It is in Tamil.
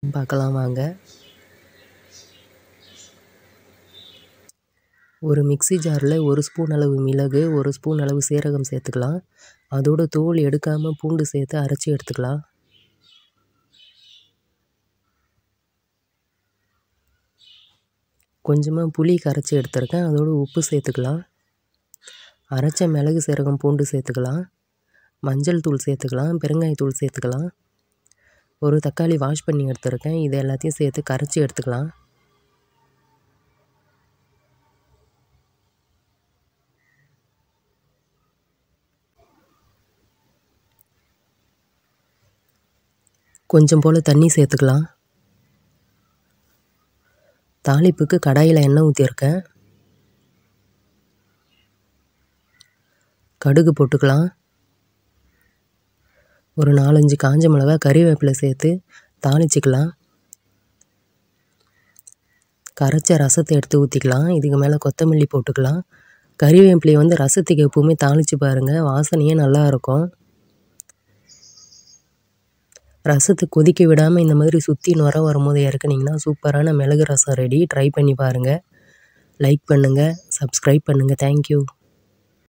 பார்க்கலாம் வாங்க. ஒரு மிக்ஸி ஜாரில் 1 ஸ்பூன் அளவு மிளகு, 1 ஸ்பூன் அளவு சீரகம் சேர்த்துக்கலாம். அதோட தோல் எடுக்காமல் பூண்டு சேர்த்து அரைச்சி எடுத்துக்கலாம். கொஞ்சமாக புளி கரைச்சி எடுத்துருக்கேன். அதோட உப்பு சேர்த்துக்கலாம். அரைச்ச மிளகு சீரகம் பூண்டு சேர்த்துக்கலாம். மஞ்சள் தூள் சேர்த்துக்கலாம். பெருங்காயத்தூள் சேர்த்துக்கலாம். ஒரு தக்காளி வாஷ் பண்ணி எடுத்துருக்கேன். இது எல்லாத்தையும் சேர்த்து கரைச்சி எடுத்துக்கலாம். கொஞ்சம் போல் தண்ணி சேர்த்துக்கலாம். தாளிப்புக்கு கடாயில் எண்ணெய் ஊற்றிருக்கேன். கடுகு போட்டுக்கலாம். ஒரு 4-5 காஞ்ச மிளகாய், கறிவேப்பிலை சேர்த்து தாளிச்சிக்கலாம். கரைச்ச ரசத்தை எடுத்து ஊற்றிக்கலாம். இதுக்கு மேலே கொத்தமல்லி போட்டுக்கலாம். கறிவேப்பிலையை வந்து ரசத்துக்கு எப்போவுமே தாளித்து பாருங்கள், வாசனையே நல்லாயிருக்கும். ரசத்தை கொதிக்க விடாமல் இந்த மாதிரி சுற்றி நுர வரும்போது இறக்குனிங்கன்னா சூப்பரான மிளகு ரசம் ரெடி. ட்ரை பண்ணி பாருங்கள். லைக் பண்ணுங்கள், சப்ஸ்கிரைப் பண்ணுங்கள். தேங்க்யூ.